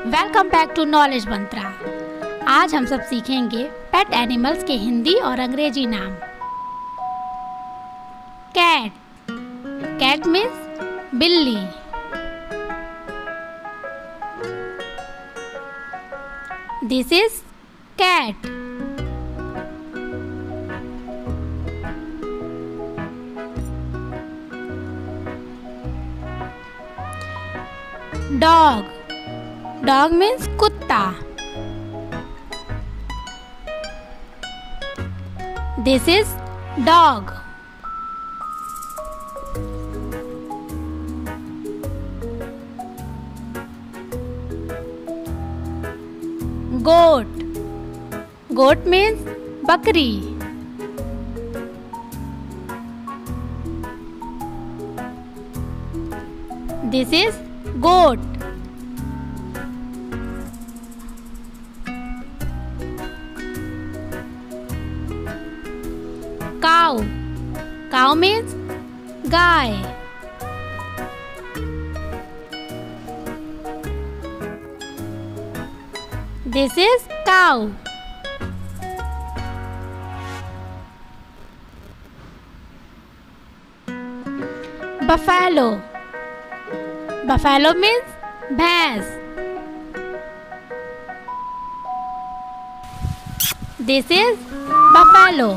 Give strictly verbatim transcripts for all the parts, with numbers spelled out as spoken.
Welcome back to knowledge Mantra. आज हम सब सीखेंगे पेट एनिमल्स के हिंदी और अंग्रेजी नाम। Cat, cat means billi. This is cat. Dog, dog means kutta. This is dog. Goat, goat means bakri. This is goat. Cow, cow means gaay. This is cow. Buffalo, buffalo means भैंस। This is buffalo.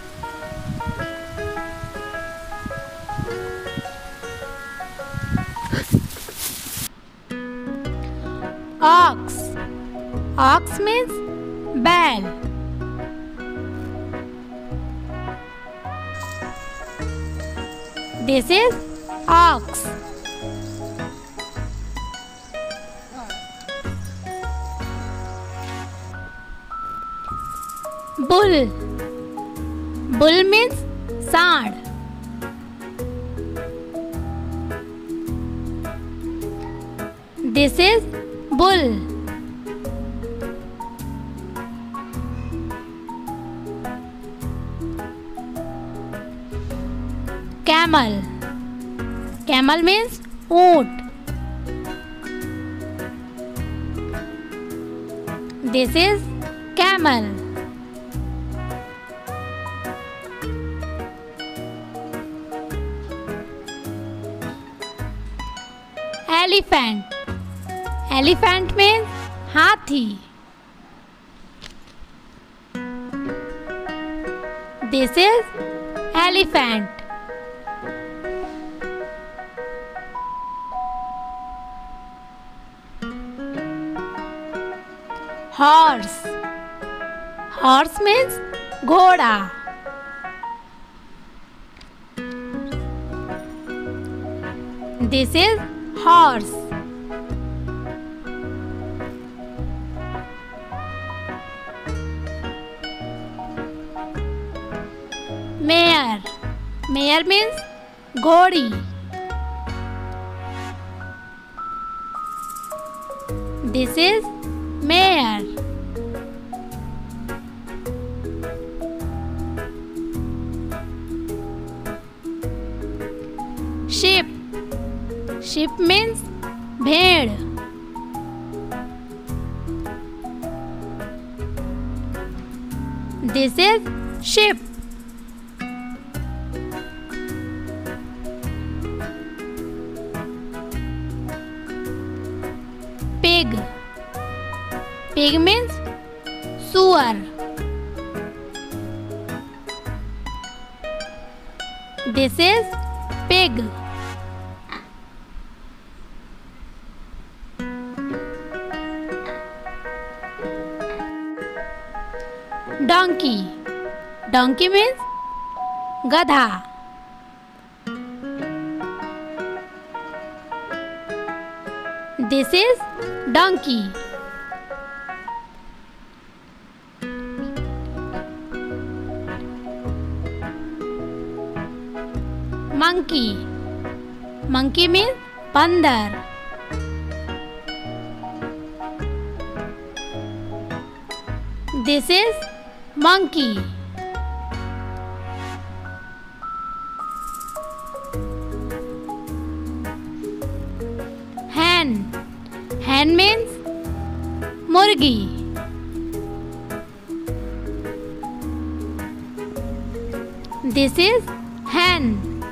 Ox, ox means बैल। This is ox. Bull, bull means saand. This is bull. Camel, camel means oont. This is camel. Elephant, elephant means हाथी। This is elephant. Horse, horse means घोड़ा। This is horse. Mare, mare means घोड़ी। This is mare. Sheep, sheep means भेड़। This is sheep. Pig, pig means सुअर। This is pig. Donkey, donkey means गधा। This is donkey. Monkey, monkey means बंदर। This is monkey. Hen, hen means मुर्गी। This is hen.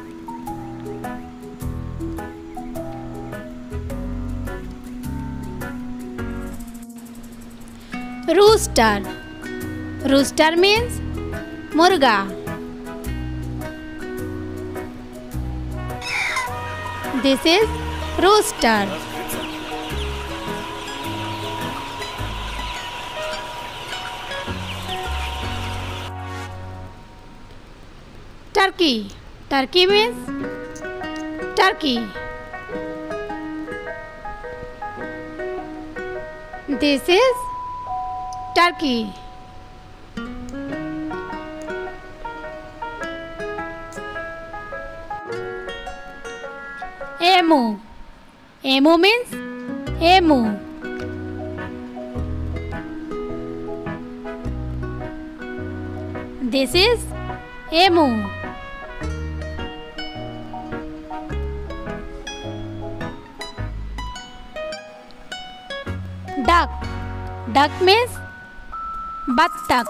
Rooster. Rooster means मुर्गा। This is rooster. Turkey. Turkey means turkey. This is turkey. Emu. Emu means emu. This is emu. Duck. Duck means battak.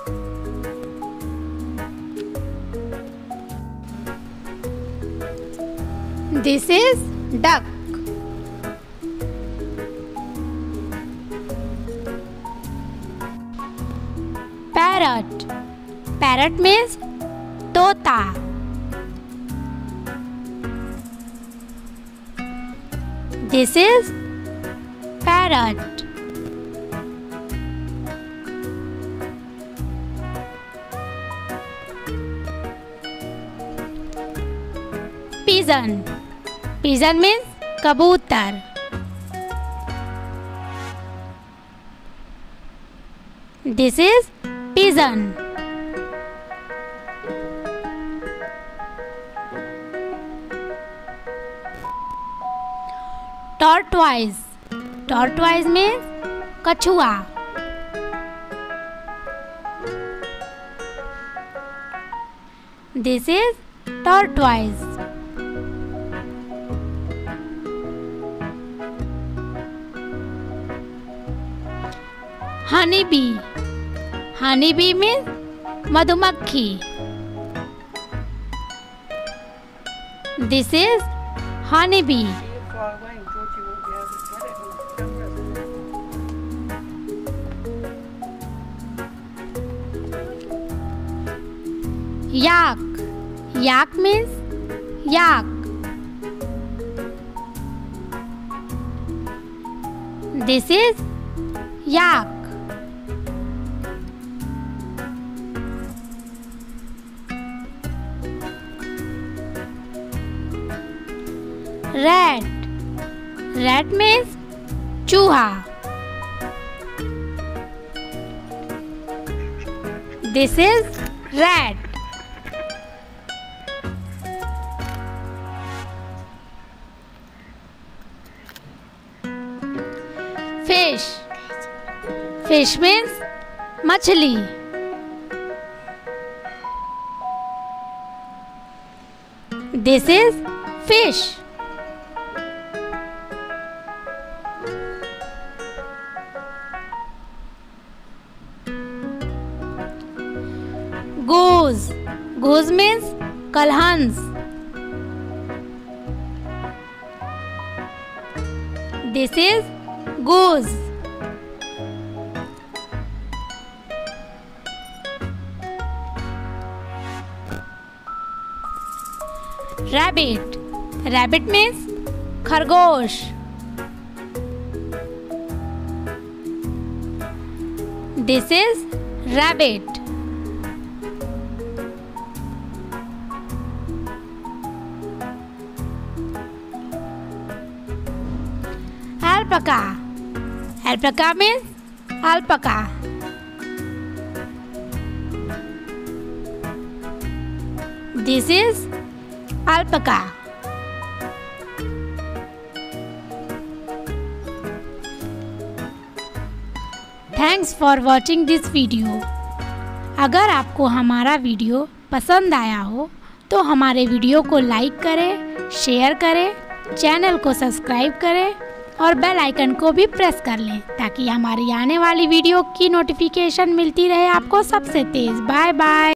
This is duck. Parrot. Parrot means तोता। This is parrot. Pigeon. Pigeon means कबूतर। This is pigeon. Tortoise. Tortoise means कछुआ। This is tortoise. Honeybee. Honeybee means मधुमक्खी। This is honeybee. Yak. Yak means yak. This is yak. Rat. Rat means चूहा। This is rat. Fish. Fish means मछली। This is fish. Goose. Goose means kalhans. This is goose. Rabbit. Rabbit means खरगोश। This is rabbit. Alpaca. Alpaca means alpaca. This is alpaca. Thanks for watching this video. अगर आपको हमारा video पसंद आया हो तो हमारे वीडियो को लाइक करें, शेयर करें, चैनल को सब्सक्राइब करें और बेल आइकन को भी प्रेस कर लें ताकि हमारी आने वाली वीडियो की नोटिफिकेशन मिलती रहे आपको सबसे तेज़। Bye bye.